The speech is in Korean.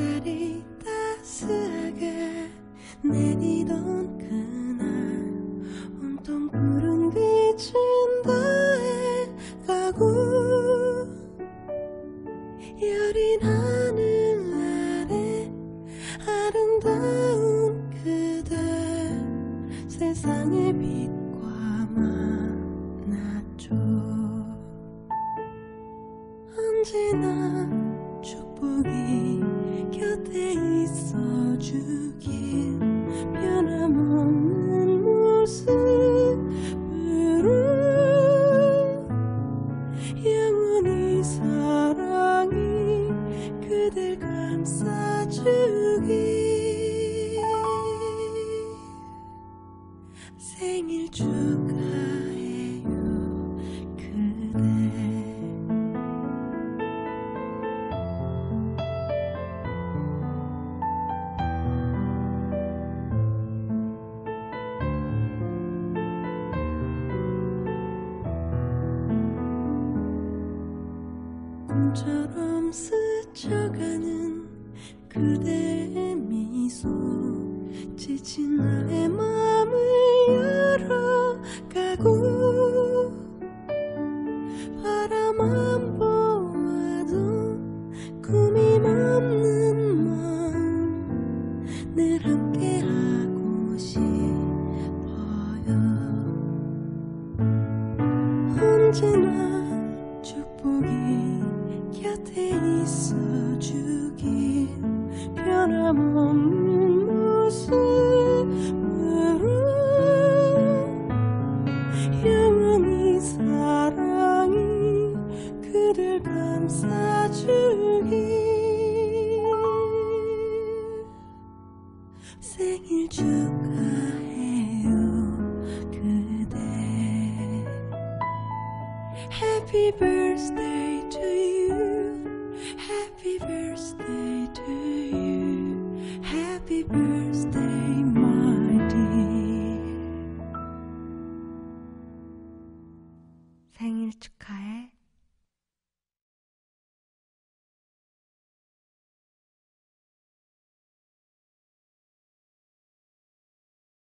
햇살이 따스하게 내리던 그날 온통 푸른 빛은 더해가고 여린 하늘 아래 아름다운 그대 세상의 빛과 만났죠. 언제나 축복이 곁에 있어주길 변함없는 모습으로 영원히 사랑이 그댈 감싸주길. 생일 축하해요 그대. 꿈처럼 스쳐가는 그대의 미소 지친 나의 마음을 열어가고 바라만 보아도 꿈이 없는 마음 늘 함께하고 싶어요. 언제나 축복이 곁에 있어주길 변함없는 모습으로 영원히 사랑이 그댈 감싸주길. 생일 축하해요 그대. Happy birthday to you. Happy birthday to you. Happy birthday my dear. 생일 축하해.